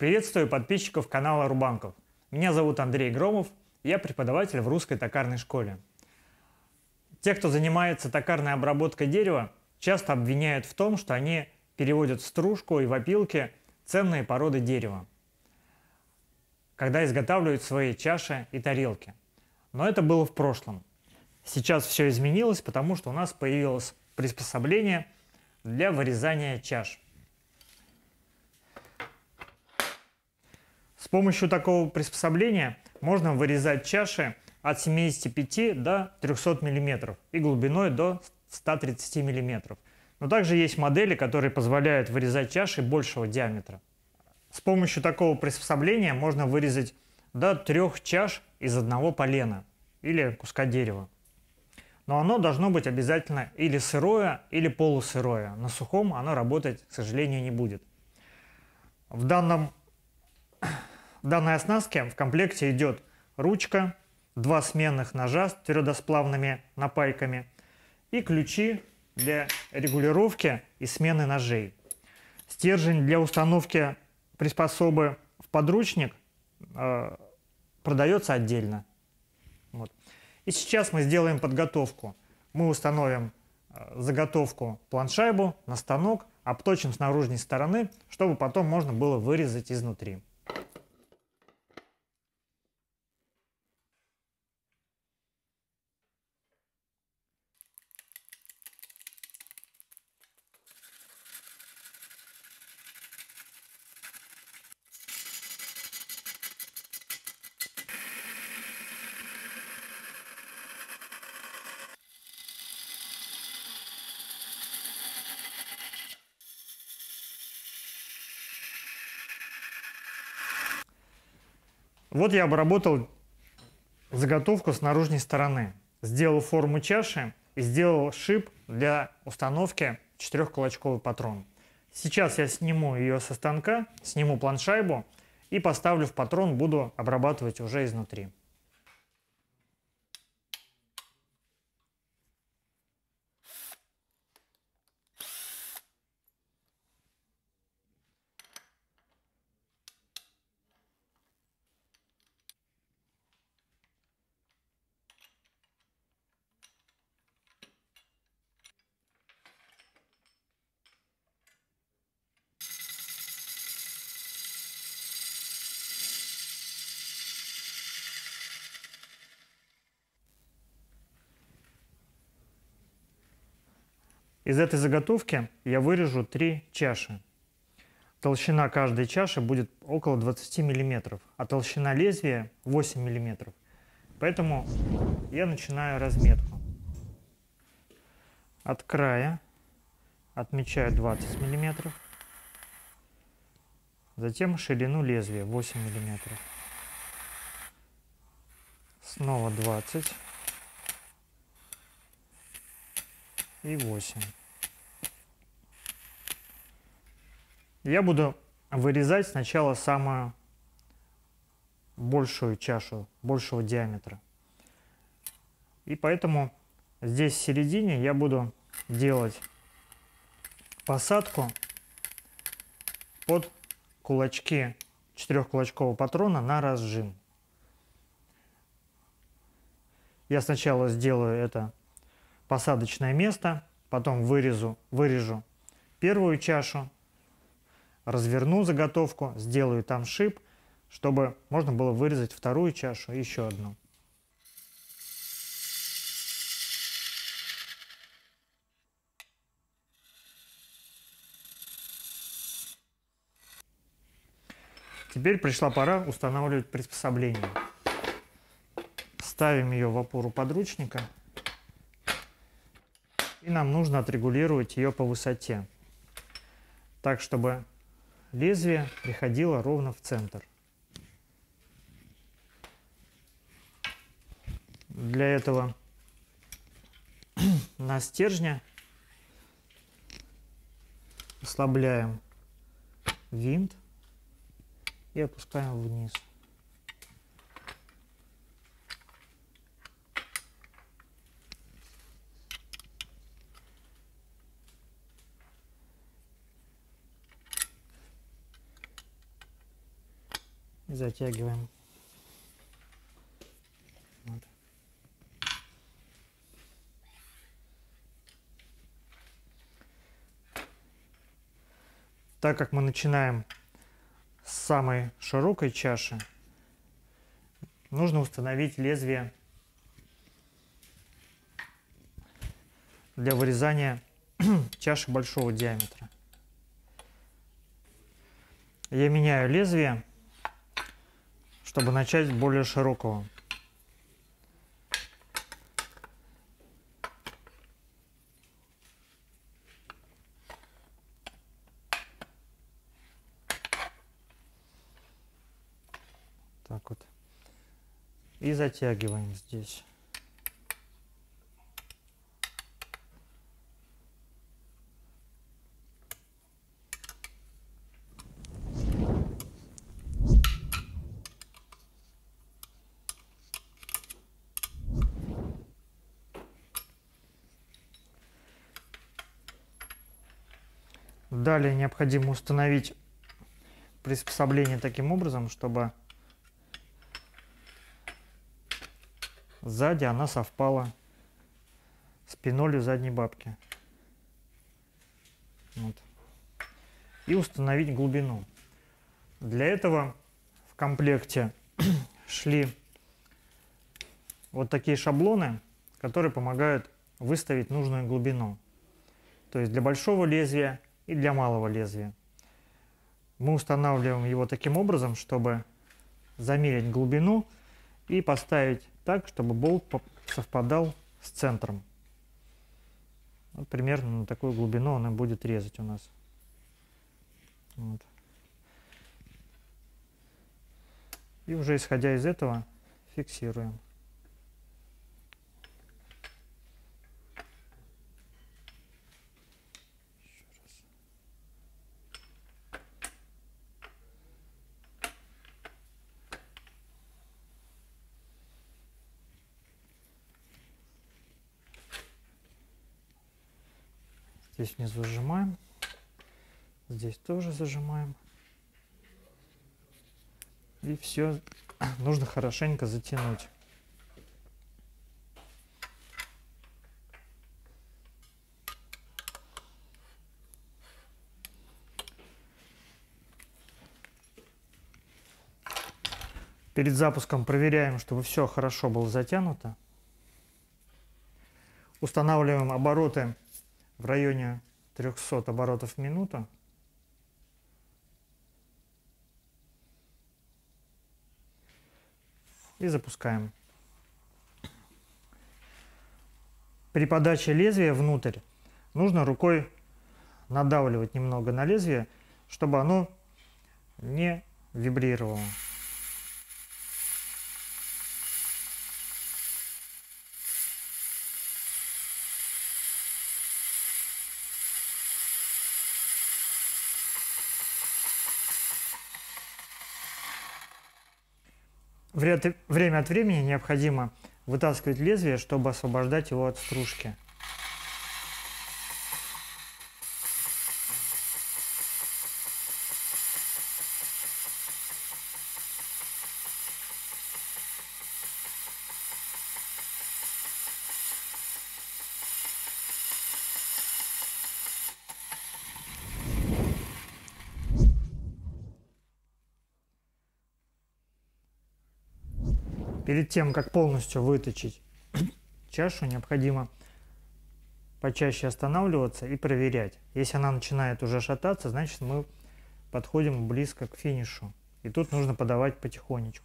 Приветствую подписчиков канала Рубанков. Меня зовут Андрей Громов, я преподаватель в русской токарной школе. Те, кто занимается токарной обработкой дерева, часто обвиняют в том, что они переводят в стружку и в опилки ценные породы дерева, когда изготавливают свои чаши и тарелки. Но это было в прошлом. Сейчас все изменилось, потому что у нас появилось приспособление для вырезания чаш. С помощью такого приспособления можно вырезать чаши от 75 до 300 мм и глубиной до 130 мм. Но также есть модели, которые позволяют вырезать чаши большего диаметра. С помощью такого приспособления можно вырезать до 3 чаш из одного полена или куска дерева. Но оно должно быть обязательно или сырое, или полусырое. На сухом оно работать, к сожалению, не будет. В данной оснастке в комплекте идет ручка, 2 сменных ножа с твердосплавными напайками и ключи для регулировки и смены ножей. Стержень для установки приспособы в подручник продается отдельно. Вот. И сейчас мы сделаем подготовку. Мы установим заготовку планшайбу на станок, обточим с наружной стороны, чтобы потом можно было вырезать изнутри. Вот я обработал заготовку с наружной стороны. Сделал форму чаши и сделал шип для установки 4-кулачковый патрон. Сейчас я сниму ее со станка, сниму планшайбу и поставлю в патрон, буду обрабатывать уже изнутри. Из этой заготовки я вырежу 3 чаши. Толщина каждой чаши будет около 20 мм, а толщина лезвия 8 мм. Поэтому я начинаю разметку. От края отмечаю 20 мм, затем ширину лезвия 8 мм, снова 20 и 8. Я буду вырезать сначала самую большую чашу, большего диаметра. И поэтому здесь в середине я буду делать посадку под кулачки 4-кулачкового патрона на разжим. Я сначала сделаю это посадочное место, потом вырежу первую чашу, разверну заготовку, сделаю там шип, чтобы можно было вырезать вторую чашу и еще одну. Теперь пришла пора устанавливать приспособление. Ставим ее в опору подручника. И нам нужно отрегулировать ее по высоте, так, чтобы лезвие приходило ровно в центр. Для этого на стержне ослабляем винт и опускаем вниз. И затягиваем. Вот. Так как мы начинаем с самой широкой чаши, нужно установить лезвие для вырезания чаши большого диаметра. Я меняю лезвие, чтобы начать с более широкого. Так вот. И затягиваем здесь. Далее необходимо установить приспособление таким образом, чтобы сзади она совпала с пенолью задней бабки. Вот. И установить глубину. Для этого в комплекте шли вот такие шаблоны, которые помогают выставить нужную глубину. То есть для большого лезвия и для малого лезвия. Мы устанавливаем его таким образом, чтобы замерить глубину и поставить так, чтобы болт совпадал с центром. Вот примерно на такую глубину она будет резать у нас. Вот. И уже исходя из этого фиксируем. Здесь внизу сжимаем, здесь тоже зажимаем. И все нужно хорошенько затянуть. Перед запуском проверяем, чтобы все хорошо было затянуто. Устанавливаем обороты в районе 300 оборотов в минуту. И запускаем. При подаче лезвия внутрь нужно рукой надавливать немного на лезвие, чтобы оно не вибрировало. Время от времени необходимо вытаскивать лезвие, чтобы освобождать его от стружки. Перед тем, как полностью выточить чашу, необходимо почаще останавливаться и проверять. Если она начинает уже шататься, значит мы подходим близко к финишу. И тут нужно подавать потихонечку.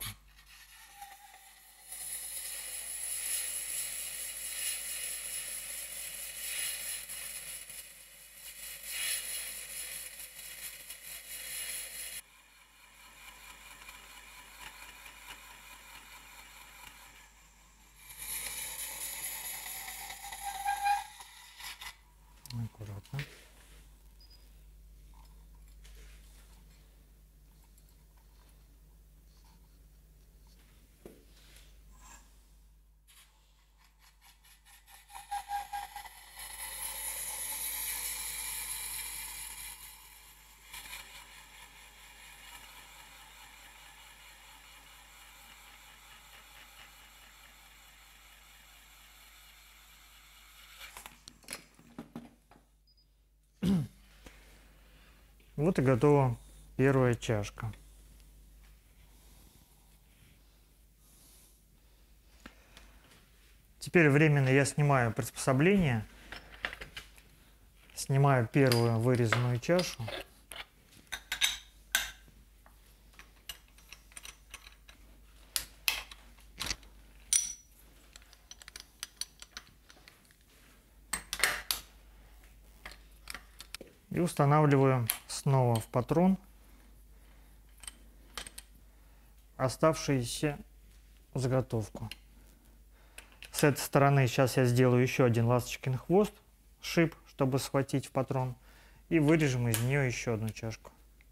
Аккуратно. Вот и готова первая чашка. Теперь временно я снимаю приспособление, снимаю первую вырезанную чашу. И устанавливаю снова в патрон оставшуюся заготовку. С этой стороны сейчас я сделаю еще один ласточкин хвост, шип, чтобы схватить в патрон. И вырежем из нее еще одну чашку.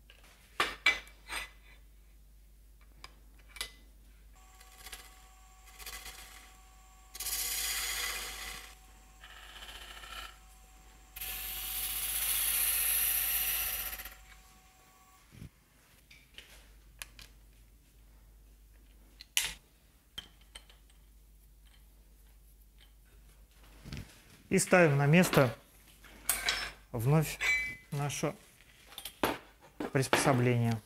И ставим на место вновь наше приспособление.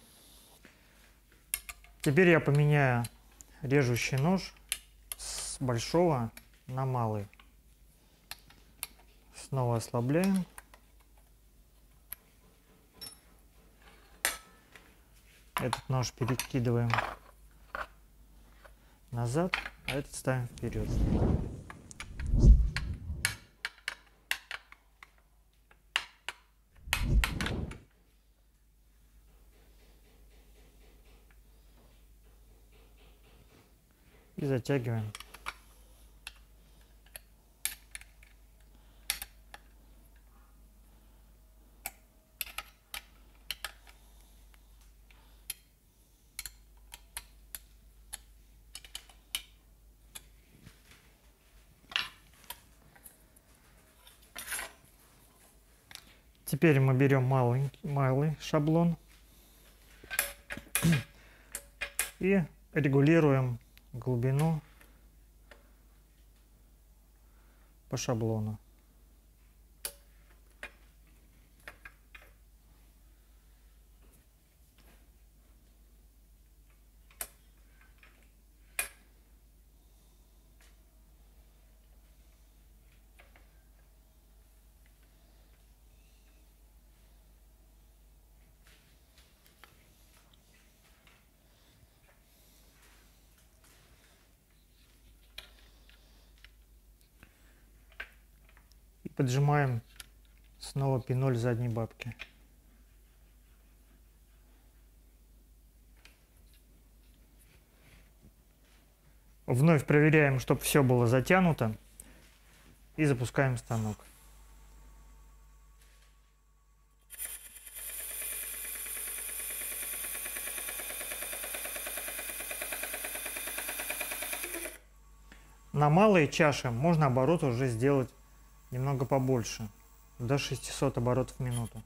Теперь я поменяю режущий нож с большого на малый. Снова ослабляем. Этот нож перекидываем назад, а этот ставим вперед. И затягиваем. Теперь мы берем малый шаблон и регулируем глубину по шаблону. Поджимаем снова пиноль задней бабки. Вновь проверяем, чтобы все было затянуто, и запускаем станок. На малые чаши можно оборот уже сделать немного побольше, до 600 оборотов в минуту.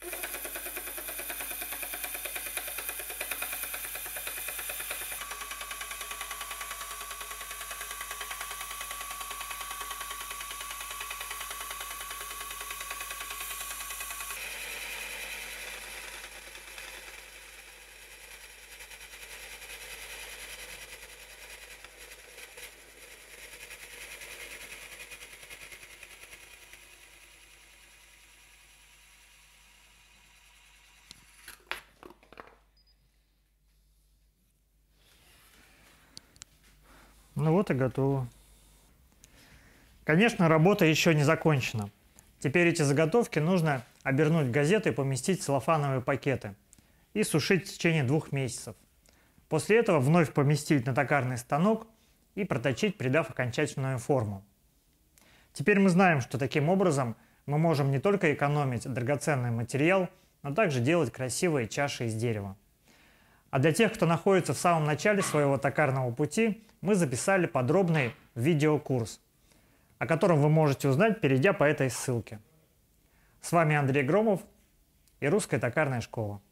Ну вот и готово. Конечно, работа еще не закончена. Теперь эти заготовки нужно обернуть в газеты и поместить в целлофановые пакеты и сушить в течение 2 месяцев. После этого вновь поместить на токарный станок и проточить, придав окончательную форму. Теперь мы знаем, что таким образом мы можем не только экономить драгоценный материал, но также делать красивые чаши из дерева. А для тех, кто находится в самом начале своего токарного пути, мы записали подробный видеокурс, о котором вы можете узнать, перейдя по этой ссылке. С вами Андрей Громов и Русская токарная школа.